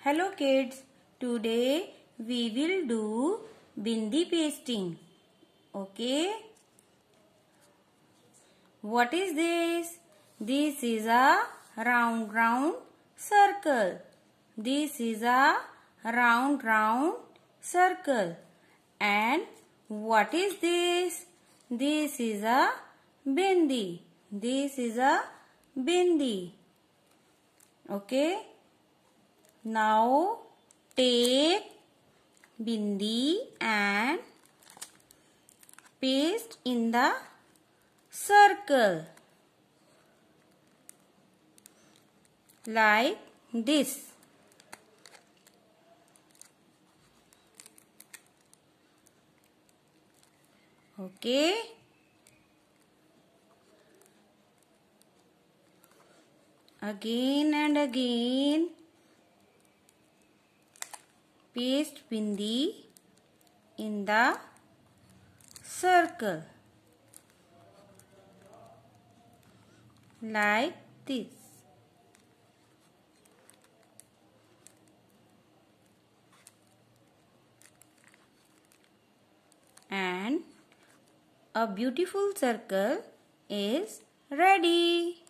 Hello kids, today we will do bindi pasting. Okay. What is this? This is a round circle. This is a round circle. And what is this? This is a bindi. This is a bindi. Okay. Now take bindi and paste in the circle like this. Okay. Again and again paste bindi in the circle like this. And a beautiful circle is ready.